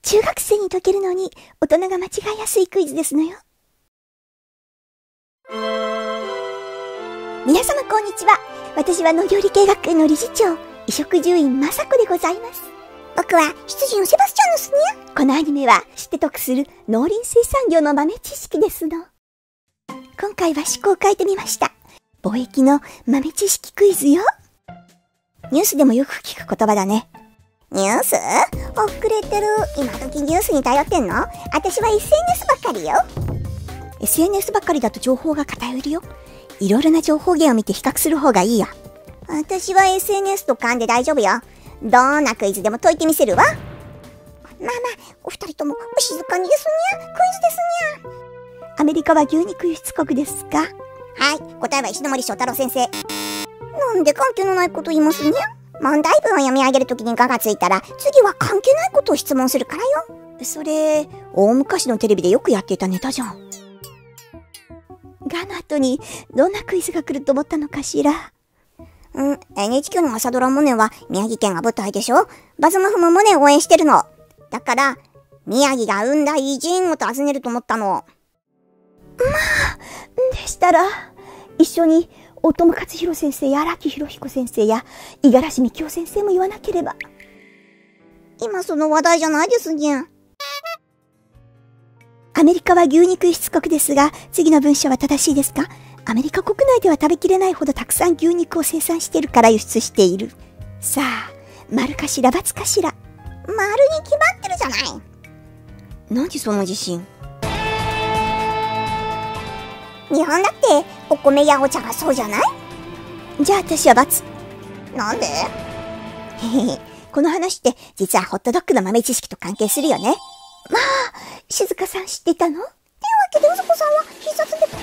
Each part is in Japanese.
中学生に解けるのに大人が間違いやすいクイズですのよ。皆様こんにちは。私は農業理系学園の理事長、衣食住院雅子でございます。僕は羊のセバスチャンですね。このアニメは知って得する農林水産業の豆知識ですの。今回は趣向を変えてみました。貿易の豆知識クイズよ。ニュースでもよく聞く言葉だね。ニュース？遅れてる。今時ニュースに頼ってんの？私は SNS ばっかりよ。SNS ばっかりだと情報が偏るよ。いろいろな情報源を見て比較する方がいいよ。私は SNS と勘で大丈夫よ。どんなクイズでも解いてみせるわ。まあまあ、お二人ともお静かにですにゃ。クイズですにゃ。アメリカは牛肉輸出国ですか？はい、答えは石森章太郎先生。なんで関係のないこと言いますにゃ。問題文を読み上げるときにガがついたら、次は関係ないことを質問するからよ。それ、大昔のテレビでよくやっていたネタじゃん。ガの後にどんなクイズが来ると思ったのかしら。NHK の朝ドラモネは宮城県が舞台でしょ。バズマフもモネを応援してるの。だから、宮城が生んだ偉人を訪ねると思ったの。まあ、でしたら、一緒に大友克洋先生や荒木博彦先生や五十嵐美京先生も言わなければ。今その話題じゃないですにゃ。アメリカは牛肉輸出国ですが、次の文章は正しいですか？アメリカ国内では食べきれないほどたくさん牛肉を生産しているから輸出している。さあ、丸かしら×かしら。丸に決まってるじゃない。何その自信。日本だってお米やお茶がそうじゃない？じゃあ私は×。なんで？この話って実はホットドッグの豆知識と関係するよね。まあ、静香さん知っていたの？ってわけでうずこさんは必殺でパー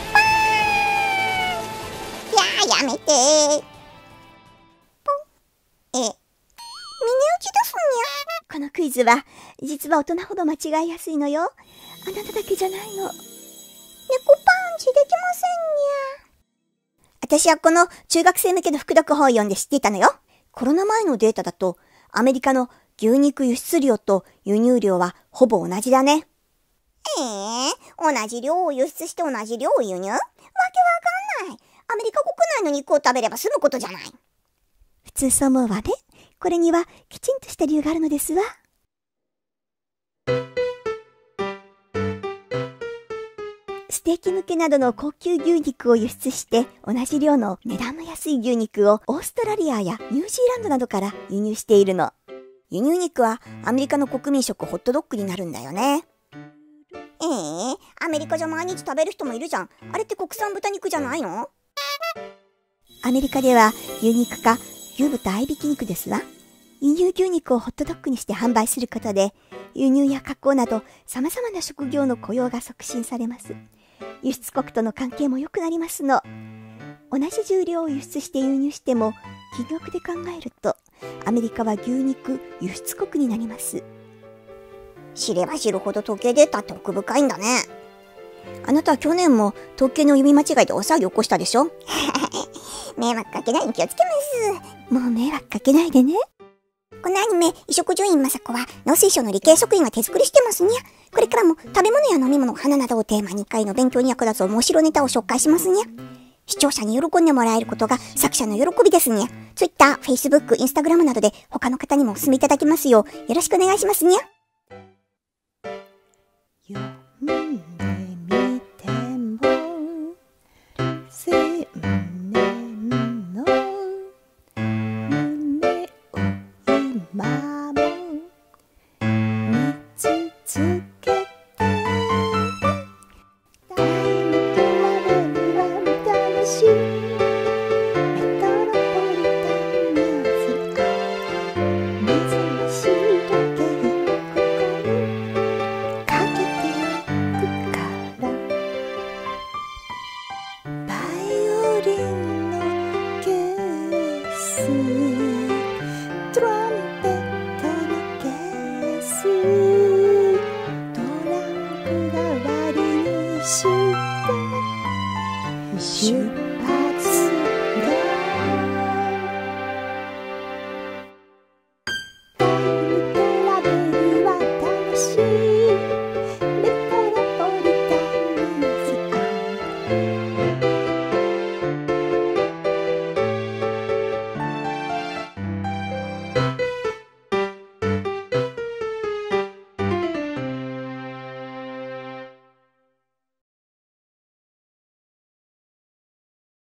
ン。やめてー。ポン。峰打ちですにゃ。このクイズは実は大人ほど間違いやすいのよ。あなただけじゃないの。猫パンチできませんにゃ。私はこの中学生向けの副読本を読んで知っていたのよ。コロナ前のデータだとアメリカの牛肉輸出量と輸入量はほぼ同じだね。同じ量を輸出して同じ量を輸入？わけわかんない。アメリカ国内の肉を食べれば済むことじゃない。普通そう思うわね。これにはきちんとした理由があるのですわ。ステーキ向けなどの高級牛肉を輸出して同じ量の値段の安い牛肉をオーストラリアやニュージーランドなどから輸入しているの。輸入肉はアメリカの国民食ホットドッグになるんだよね。アメリカじゃ毎日食べる人もいるじゃん。あれって国産豚肉じゃないの？アメリカでは牛肉か牛豚合いびき肉ですわ。輸入牛肉をホットドッグにして販売することで輸入や加工など様々な職業の雇用が促進されます。輸出国との関係も良くなりますの。同じ重量を輸出して輸入しても金額で考えるとアメリカは牛肉輸出国になります。知れば知るほど統計データって奥深いんだね。あなたは去年も統計の読み間違いでお騒ぎ起こしたでしょ？迷惑かけないに気をつけます。もう迷惑かけないでね。このアニメ、衣食住院雅子は農水省の理系職員が手作りしてますにゃ。これからも食べ物や飲み物、花などをテーマに1回の勉強に役立つ面白ネタを紹介しますにゃ。視聴者に喜んでもらえることが作者の喜びですにゃ。Twitter、Facebook、Instagram などで他の方にもお勧めいただきますようよろしくお願いしますにゃ。読んでみても千年の夢を今